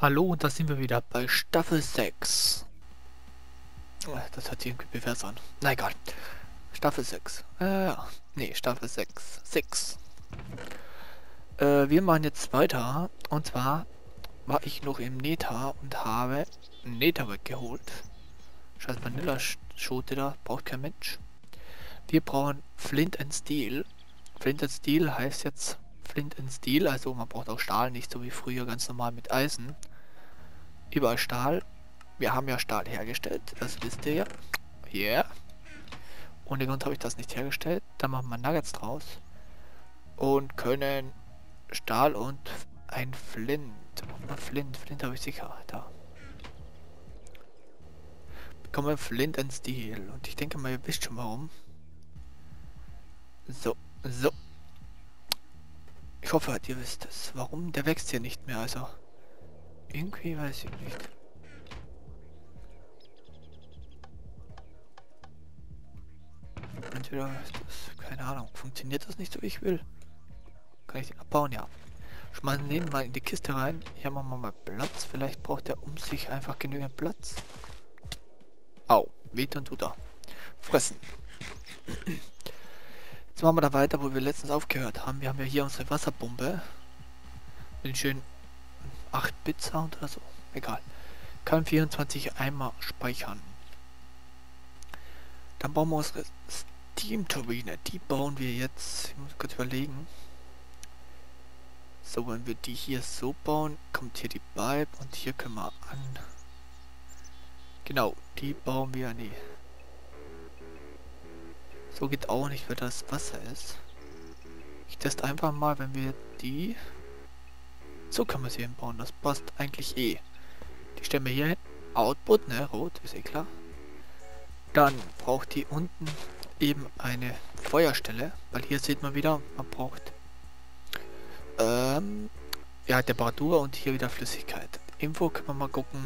Hallo, und da sind wir wieder bei Staffel 6. Das hört sich irgendwie pervers an. Na egal. Staffel 6. Ja. Nee, Staffel 6. 6. Wir machen jetzt weiter. Und zwar war ich noch im Nether und habe Nether weggeholt. Scheiß Vanilla-Schote da. Braucht kein Mensch. Wir brauchen Flint and Steel. Flint and Steel heißt jetzt Flint and Steel. Also man braucht auch Stahl, nicht so wie früher ganz normal mit Eisen. Überall Stahl. Wir haben ja Stahl hergestellt, das wisst ihr ja. Yeah. Ohne Grund habe ich das nicht hergestellt. Dann machen wir Nuggets draus. Und können Stahl und ein Flint. Flint habe ich sicher. Da. Bekommen Flint and Steel. Und ich denke mal, ihr wisst schon warum. So. Ich hoffe, ihr wisst es. Warum? Der wächst hier nicht mehr, also. Irgendwie weiß ich nicht. Entweder ist das, keine Ahnung, funktioniert das nicht so wie ich will. Kann ich den abbauen? Ja. Schmeißen den mal in die Kiste rein. Hier machen wir mal Platz. Vielleicht braucht er um sich einfach genügend Platz. Au, weht und tut er. Fressen. Jetzt machen wir da weiter, wo wir letztens aufgehört haben. Wir haben ja hier unsere Wasserbombe. Mit den schönen 8-Bit-Sound oder so. Egal. Kann 24 Eimer speichern. Dann bauen wir unsere Steam-Turbine. Die bauen wir jetzt. Ich muss kurz überlegen. So, wenn wir die hier so bauen, kommt hier die Pipe und hier können wir an. Genau, die bauen wir. Nee. So geht auch nicht, weil das Wasser ist. Ich teste einfach mal, wenn wir die. So können wir sie hinbauen. Das passt eigentlich eh. Die stellen wir hier hin. Output, ne? Rot, ist eh klar. Dann braucht die unten eben eine Feuerstelle, weil hier sieht man wieder, man braucht ja, Temperatur und hier wieder Flüssigkeit. Info können wir mal gucken.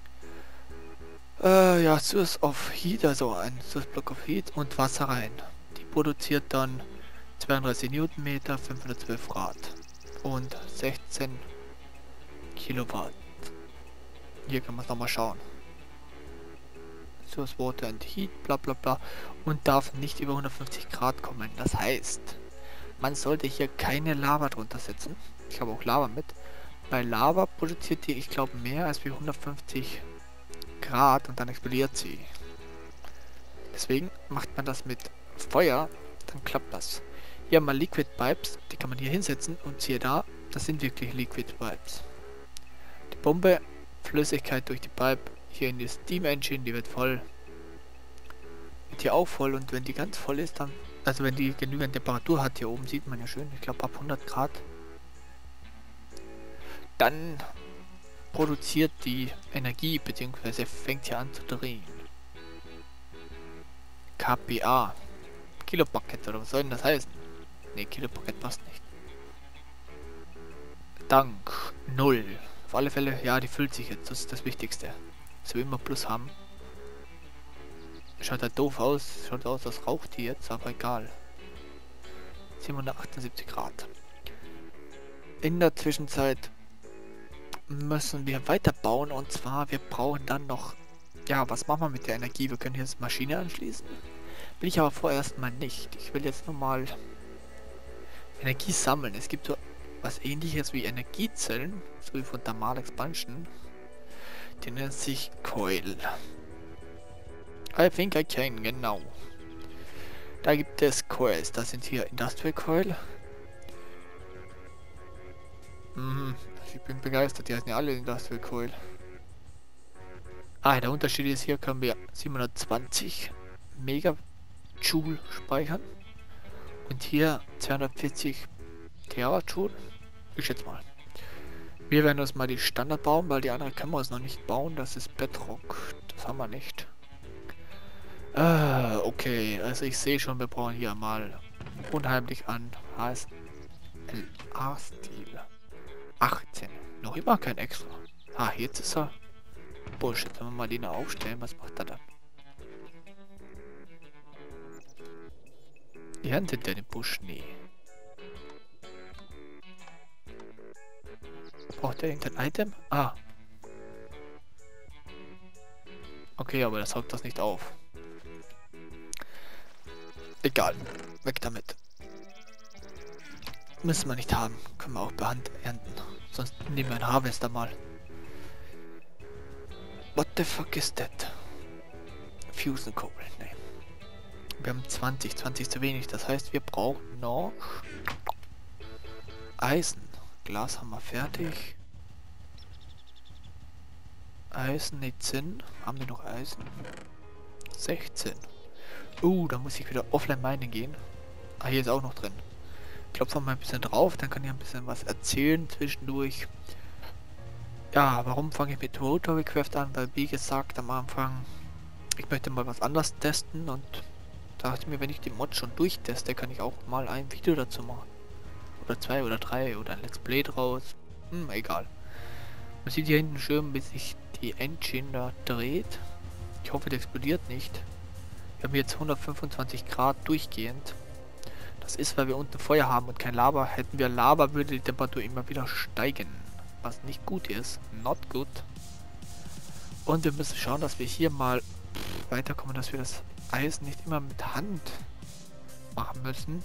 Ja, Source of Heat, also ein Source Block of Heat und Wasser rein. Die produziert dann 32 Newtonmeter, 512 Grad und 16 Kilowatt. Hier kann man es nochmal schauen. Source Water and Heat, bla bla bla, und darf nicht über 150 Grad kommen. Das heißt, man sollte hier keine Lava drunter setzen. Ich habe auch Lava mit. Bei Lava produziert die, ich glaube, mehr als wie 150 Grad und dann explodiert sie. Deswegen macht man das mit Feuer, dann klappt das. Hier haben wir Liquid Pipes, die kann man hier hinsetzen und siehe da, das sind wirklich Liquid Pipes. Die Bombe, Flüssigkeit durch die Pipe, hier in die Steam Engine, die wird voll. Wird hier auch voll und wenn die ganz voll ist, dann, also wenn die genügend Temperatur hat, hier oben sieht man ja schön, ich glaube ab 100 Grad, dann produziert die Energie, beziehungsweise fängt hier an zu drehen. KPA. Kilopaket oder was soll denn das heißen? Ne, Kilopaket passt nicht. Dank 0. Auf alle Fälle, ja, die füllt sich jetzt, das ist das Wichtigste. Dass wir immer Plus haben. Schaut halt doof aus, schaut aus, als raucht die jetzt, aber egal. 778 Grad. In der Zwischenzeit müssen wir weiterbauen und zwar, wir brauchen dann noch, ja, was machen wir mit der Energie? Wir können hier jetzt Maschine anschließen. Will ich aber vorerst mal nicht. Ich will jetzt nur mal Energie sammeln. Es gibt so was ähnliches wie Energiezellen, so wie von Thermal Expansion. Die nennt sich Coil. I think I can, genau. Da gibt es Coils. Das sind hier Industrial Coil. Ich bin begeistert, die heißen ja alle Industrial Coil. Ah, der Unterschied ist, hier können wir 720 Megajoule speichern. Und hier 240 Terajoule. Ich schätze mal. Wir werden uns mal die Standard bauen, weil die anderen können wir uns noch nicht bauen. Das ist Bedrock. Das haben wir nicht. Okay. Also ich sehe schon, wir brauchen hier mal unheimlich an HSLA-Stil. 18. Noch immer kein extra. Ah, jetzt ist er. Bullshit. Wenn wir mal den aufstellen, was macht er dann? Erntet der den Busch? Nee. Braucht er irgendein Item? Ah, Okay, aber das saugt das nicht auf. Egal. Weg damit. Müssen wir nicht haben. Können wir auch per Hand ernten. Sonst nehmen wir einen Harvester mal. What the fuck is that? Fusion Coal. Nee. Wir haben 20. 20 zu wenig. Das heißt, wir brauchen noch Eisen. Glas haben wir fertig. Eisen, nicht Zinn. Haben wir noch Eisen? 16. Da muss ich wieder offline mining gehen. Ah, hier ist auch noch drin. Klopfen wir mal ein bisschen drauf, dann kann ich ein bisschen was erzählen zwischendurch. Ja, warum fange ich mit Rotorcraft an? Weil, wie gesagt, am Anfang, ich möchte mal was anderes testen und da dachte ich mir, wenn ich die Mod schon durchteste, kann ich auch mal ein Video dazu machen. Oder 2 oder 3 oder ein Let's Play draus. Egal. Man sieht hier hinten schön, wie sich die Engine da dreht. Ich hoffe, die explodiert nicht. Wir haben jetzt 125 Grad durchgehend. Das ist, weil wir unten Feuer haben und kein Lava. Hätten wir Lava, würde die Temperatur immer wieder steigen. Was nicht gut ist. Not good. Und wir müssen schauen, dass wir hier mal weiterkommen, dass wir das Eisen nicht immer mit Hand machen müssen.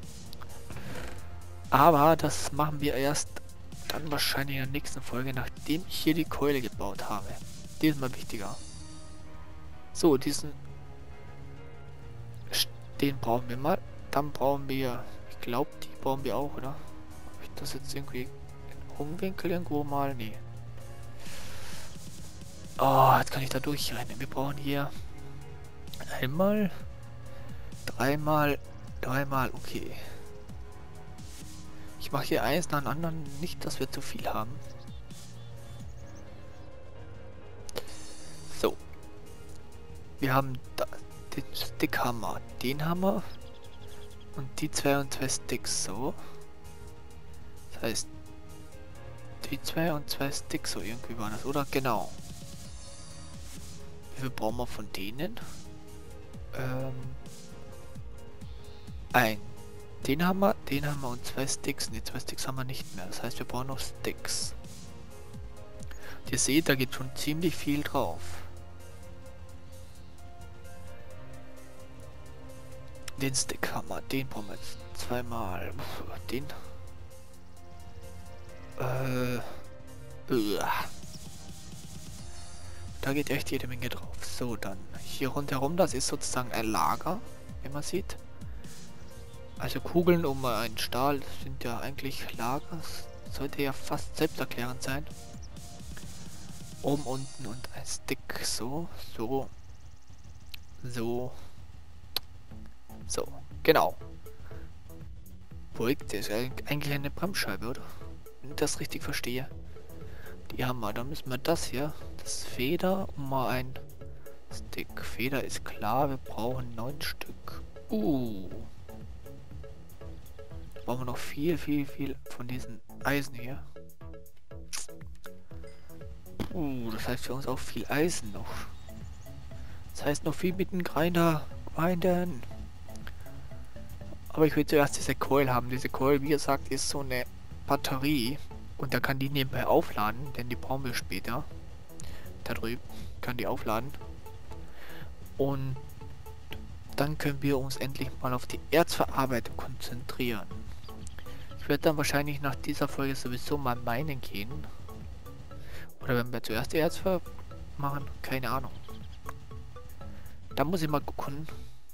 Aber das machen wir erst dann wahrscheinlich in der nächsten Folge, nachdem ich hier die Keule gebaut habe. Die ist mal wichtiger. So, den brauchen wir mal. Dann brauchen wir, ich glaube, die brauchen wir auch, oder? Habe ich das jetzt irgendwie in Umwinkel irgendwo mal? Nee. Oh, jetzt kann ich da durchrennen. Wir brauchen hier einmal, dreimal, okay. Ich mache hier eins nach dem anderen, nicht, dass wir zu viel haben. So. Wir haben da den Stickhammer, den Hammer. Und die 2 und 2 Sticks so. Das heißt, die 2 und 2 Sticks so irgendwie waren das, oder? Genau. Wie viel brauchen wir von denen? Den haben wir und 2 Sticks. Ne, 2 Sticks haben wir nicht mehr. Das heißt, wir brauchen noch Sticks. Und ihr seht, da geht schon ziemlich viel drauf. Den Stickhammer, den brauchen wir jetzt zweimal. Den. Da geht echt jede Menge drauf. So, dann hier rundherum, das ist sozusagen ein Lager, wie man sieht. Also Kugeln um einen Stahl sind ja eigentlich Lager. Sollte ja fast selbsterklärend sein. Oben, unten und ein Stick. So, genau. Beruhigt, ist eigentlich eine Bremsscheibe, oder? Wenn ich das richtig verstehe. Die haben wir. Dann müssen wir das hier, das Feder, um mal ein Stick. Feder ist klar, wir brauchen 9 Stück. Brauchen wir noch viel von diesen Eisen hier. Das heißt für uns auch viel Eisen noch. Das heißt noch viel mit dem Grinder. Grinden. Aber ich will zuerst diese Coil haben. Diese Coil, wie gesagt, ist so eine Batterie. Und da kann die nebenbei aufladen, denn die brauchen wir später. Da drüben kann die aufladen. Und dann können wir uns endlich mal auf die Erzverarbeitung konzentrieren. Ich werde dann wahrscheinlich nach dieser Folge sowieso mal meinen gehen. Oder wenn wir zuerst die Erz machen, keine Ahnung. Da muss ich mal gucken,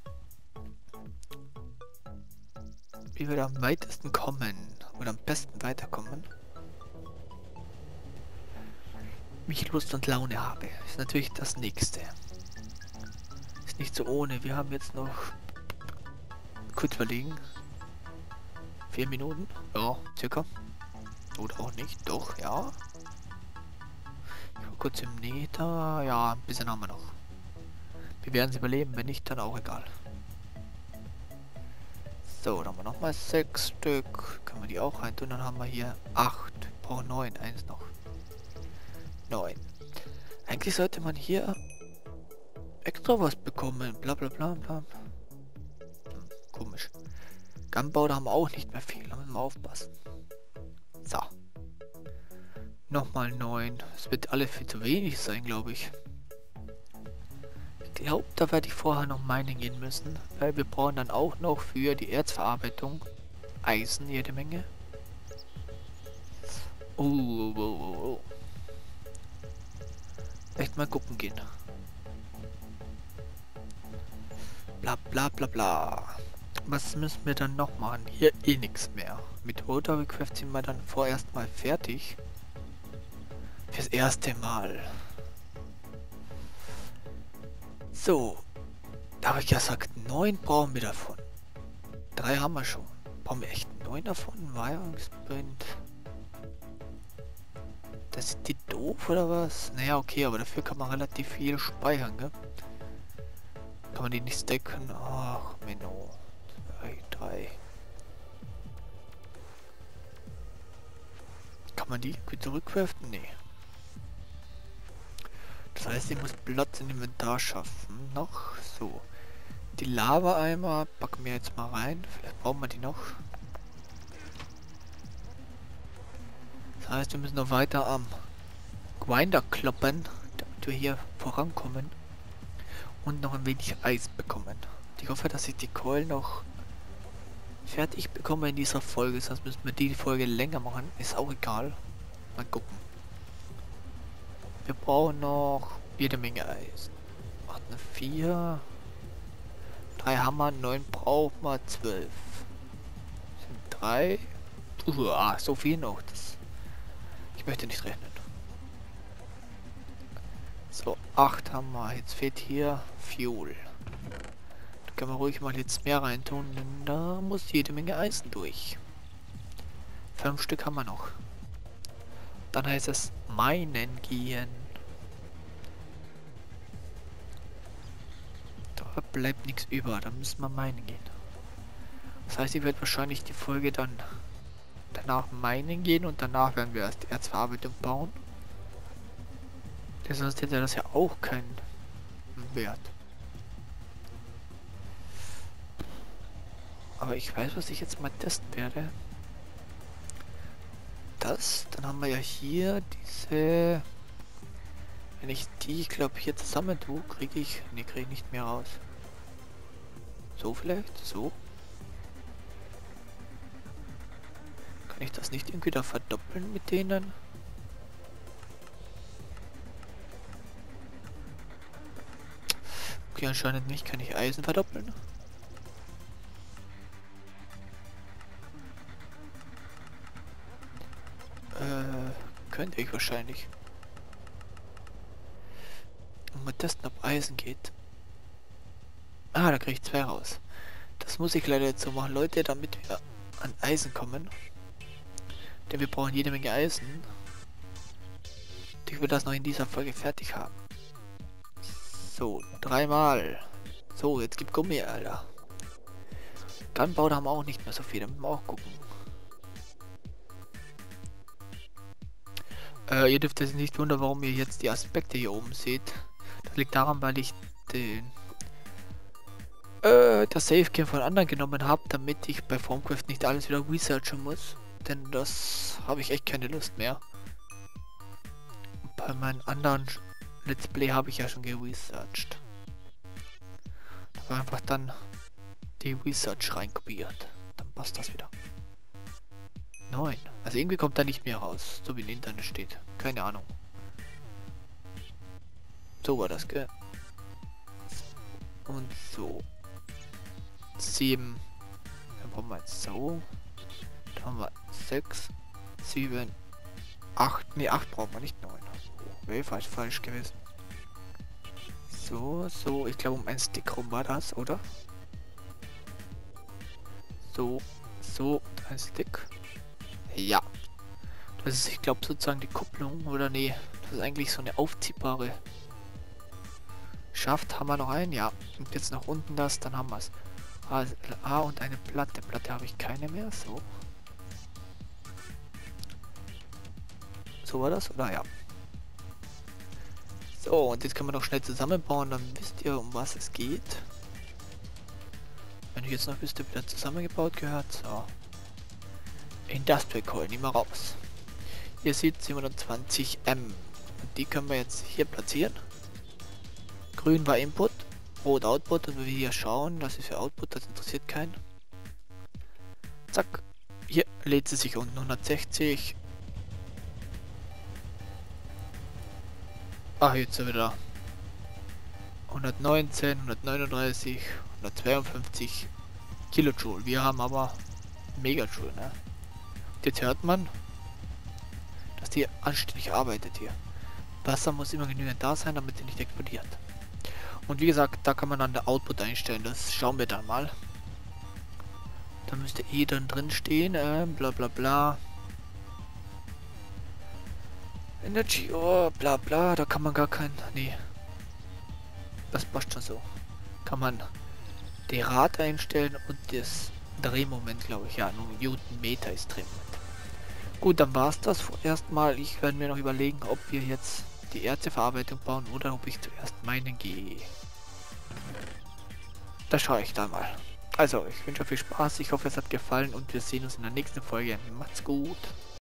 wie wir da am weitesten kommen. Oder am besten weiterkommen. Wie ich Lust und Laune habe. Ist natürlich das nächste. Ist nicht so ohne. Wir haben jetzt noch kurz überlegen. 4 Minuten? Ja, circa. Oder auch nicht. Doch, ja. Ich war kurz im Nether. Ja, ein bisschen haben wir noch. Wir werden es überleben. Wenn nicht, dann auch egal. So, dann haben wir nochmal 6 Stück. Können wir die auch rein tun? Dann haben wir hier 8. Wir brauchen 9. Eins noch. 9. Eigentlich sollte man hier extra was bekommen. Bla bla bla bla. Komisch. Gunpowder haben wir auch nicht mehr viel. Da müssen wir aufpassen. So. Nochmal 9. Es wird alles viel zu wenig sein, glaube ich. glaube, da werde ich vorher noch mining gehen müssen, weil wir brauchen dann auch noch für die Erzverarbeitung Eisen jede Menge. Oh. Echt mal gucken gehen. Bla bla bla bla. Was müssen wir dann noch machen? Hier eh nichts mehr. Mit Rotorcraft sind wir dann vorerst mal fertig. Fürs erste Mal. So. Da habe ich gesagt, 9 brauchen wir davon. 3 haben wir schon. Brauchen wir echt 9 davon? Weihungsprint. Das sind die doof oder was? Naja, okay, aber dafür kann man relativ viel speichern, gell? Kann man die nicht stacken? Ach, Menno. 2, 3. Kann man die irgendwie zurückwerfen? Nee. Das heißt, ich muss Platz im Inventar schaffen. Noch so. Die Lava-Eimer packen wir jetzt mal rein. Vielleicht brauchen wir die noch. Das heißt, wir müssen noch weiter am Grinder kloppen, damit wir hier vorankommen. Und noch ein wenig Eis bekommen. Ich hoffe, dass ich die Keulen noch fertig bekomme in dieser Folge. Sonst müssen wir die Folge länger machen. Ist auch egal. Mal gucken. Wir brauchen noch jede Menge Eis. 4. 3 Hammer, 9 brauchen wir, 12. Sind 3. So viel noch. Ich möchte nicht rechnen. So, 8 haben wir. Jetzt fehlt hier Fuel. Da können wir ruhig mal jetzt mehr reintun, denn da muss jede Menge Eisen durch. 5 Stück haben wir noch. Dann heißt es minen gehen. Da bleibt nichts über, da müssen wir minen gehen. Das heißt, ich werde wahrscheinlich die Folge dann danach minen gehen und danach werden wir erst die Erzverarbeitung bauen. Denn sonst hätte das ja auch keinen Wert. Aber ich weiß, was ich jetzt mal testen werde. Dann haben wir ja hier diese... Wenn ich die, ich glaube, hier zusammen tue, kriege ich... Ne, kriege ich nicht mehr raus. So vielleicht? So? Kann ich das nicht irgendwie da verdoppeln mit denen? Okay, anscheinend nicht. Kann ich Eisen verdoppeln? Könnte ich wahrscheinlich. Und mal testen, ob Eisen geht. Ah, da kriege ich 2 raus. Das muss ich leider jetzt so machen, Leute, damit wir an Eisen kommen. Denn wir brauchen jede Menge Eisen. Und ich will das noch in dieser Folge fertig haben. So, 3 Mal. So, jetzt gibt Gummi, Alter. Gunpowder haben wir auch nicht mehr so viel, da müssen wir auch gucken. Ihr dürft euch nicht wundern, warum ihr jetzt die Aspekte hier oben seht. Das liegt daran, weil ich das Save Game von anderen genommen habe, damit ich bei Formcraft nicht alles wieder researchen muss. Denn das habe ich echt keine Lust mehr. Und bei meinen anderen Let's Play habe ich ja schon geresearched. Da habe einfach dann die Research reinkopiert. Dann passt das wieder. 9. Also irgendwie kommt da nicht mehr raus, so wie im Internet steht. Keine Ahnung. So war das, gell? Und so. 7. Dann brauchen wir jetzt so. Dann haben wir 6, 7, 8. Ne, 8 brauchen wir nicht 9. Oh, wäre falsch gewesen. So. Ich glaube, um ein Stick rum war das, oder? So. Und ein Stick. Ja. Das ist, ich glaube, sozusagen die Kupplung, oder nee, das ist eigentlich so eine aufziehbare Schaft. Haben wir noch einen? Ja. Und jetzt nach unten das, dann haben wir es. Und eine Platte. Platte habe ich keine mehr, so. So war das, oder? Ja. So, und jetzt können wir noch schnell zusammenbauen, dann wisst ihr, um was es geht. Wenn ich jetzt noch wüsste, wie das zusammengebaut gehört, so. Industrial Coil, nehmen wir raus. Ihr seht 27 M. Und die können wir jetzt hier platzieren. Grün war Input, Rot Output, und wenn wir hier schauen, was ist für Output, das interessiert keinen. Zack, hier lädt sie sich unten 160. Ah, jetzt sind wir da. 119, 139, 152 Kilojoule. Wir haben aber Megajoule, ne? Und jetzt hört man, dass die anständig arbeitet hier. Wasser muss immer genügend da sein, damit sie nicht explodiert. Und wie gesagt, da kann man dann der Output einstellen. Das schauen wir dann mal. Da müsste eh dann drin stehen, bla bla bla. Energy, oh, bla bla, da kann man gar kein... Nee. Das passt schon so. Kann man die Rate einstellen und das Drehmoment, glaube ich. Ja, nur Newtonmeter ist Drehmoment. Gut, dann war es das vorerst mal. Ich werde mir noch überlegen, ob wir jetzt die Erzeverarbeitung bauen oder ob ich zuerst meinen gehe. Da schaue ich dann mal. Also, ich wünsche euch viel Spaß. Ich hoffe, es hat gefallen und wir sehen uns in der nächsten Folge. Macht's gut.